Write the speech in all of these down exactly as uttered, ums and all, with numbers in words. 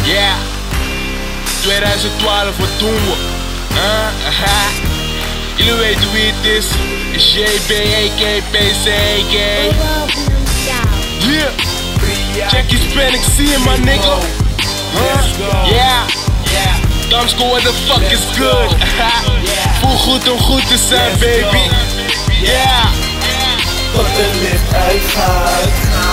Yeah, twintig twaalf, wat doen we? Uh, aha. Jullie weten wie het is. Is J B A K P C A K. Yeah. Check je Spen, ik zie je man nigga. Huh? Yeah. Damsko, what the fuck is good? Voel goed om goed te zijn, baby. Yeah. Tot het licht uitgaat.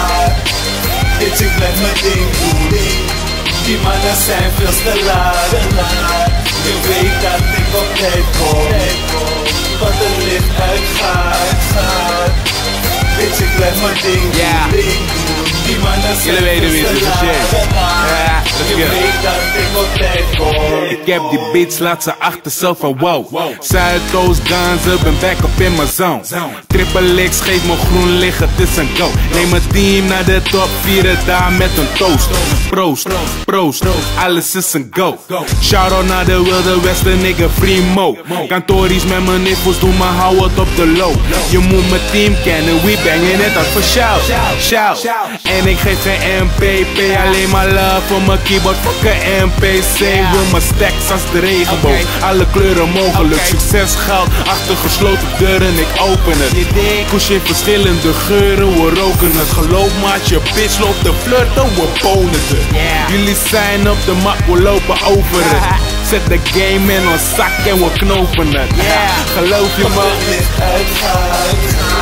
Bitch, ik blijf mijn ding doen. Die mannen zijn veel te laat. Je weet dat ik op tijd kom. Tot het licht uitgaat. Bitch, ik blijf mijn ding doen. Die mannen zijn veel te laat. Je weet dat ik op tijd kom. Ik heb die beats, laat ze achter zo van wow. Zuidoost Ganzen, ben back up in mijn zone. Triple X, geef me groen licht, het is een go. Neem mijn team naar de top, vieren daar met een toast. Proost, proost, alles is een go. Shout-out naar de wilde westen, nigga, primo. Kantories met mijn nippels, doe maar hou het op de low. Je moet mijn team kennen, we bangen het uit voor shout. Shout, en ik geef geen M P P, alleen maar love voor mijn keyboard, fuck een M P C. Wil mijn stacks als de regenboog, alle kleuren mogelijk. Succes goud, achter gesloten deuren, ik open het. Koes in verschillende geuren, we roken het. Geloof maat, je bitch loopt te flirten, we bonen het. Jullie zijn op de mat, we lopen over het. Zet de game in ons zak en we knopen het. Geloof je man? Tot het licht uitgaat.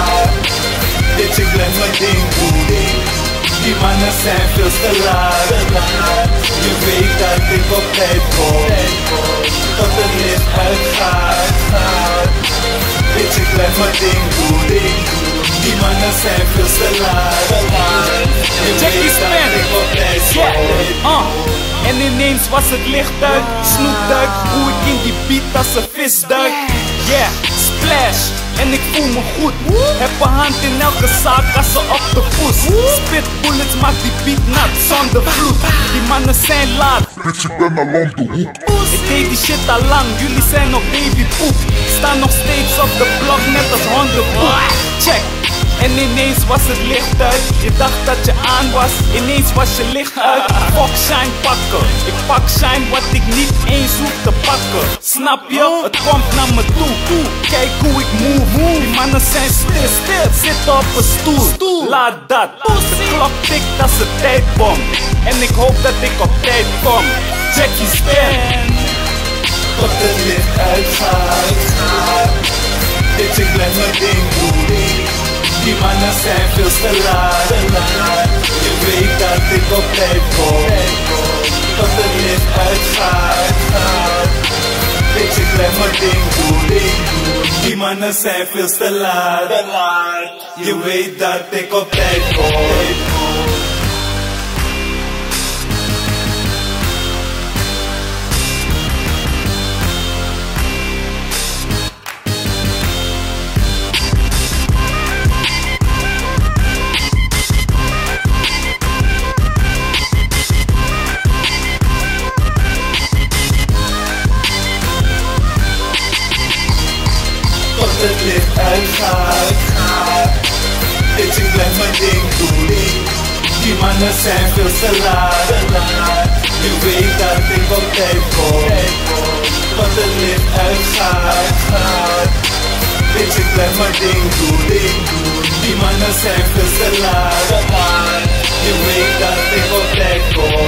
Bitch, ik blijf mijn ding doen. Die mannen zijn veel te laat. Je weet dat ik op tijd kom. Tot het licht uitgaat. Bitch, ik blijf mijn ding doen. Die mannen zijn veel te laat. Je weet dat ik op tijd kom. En ineens was het licht uit, snoepduik, hoe ik in die beat als een visduik. Yeah, splash, en ik voel me goed. Heb een hand in elke zaak als ze op de poes. Spit bullets, maak die beat nat zonder vloed. Die mannen zijn laat. Bitch, ik ben al om de hoek. Ik deed die shit al lang, jullie zijn nog babypoep. Staan nog steeds op de blok, net als hondenpoep. Check. En ineens was het licht uit. Je dacht dat je aan was, ineens was je licht uit. Fuck shine pakken, ik pak shine wat ik niet eens hoef te pakken. Snap je? Het komt naar me toe. Kijk hoe ik move. Die mannen zijn stil, stil. Zitten op een stoel. Laat dat. De klok tikt als de tijdbom. En ik hoop dat ik op tijd kom. Check je Spen. Tot het licht uitgaat. Bitch, ik blijf mijn ding doen. Die mannen zijn veel te laat. Je weet dat ik op tijd kom. Tot het licht uitgaat. Bitch, ik blijf mijn ding doen. Die mannen zijn veel te laat. Je weet dat ik op tijd kom. Tot het licht uitgaat. Bitch, ik blijf mijn ding doen. Die mannen zijn veel te laat. Je weet dat ik op tijd kom. Tot het licht uitgaat. Bitch, ik blijf mijn ding doen. Die mannen zijn veel te laat. Je weet dat ik op tijd kom.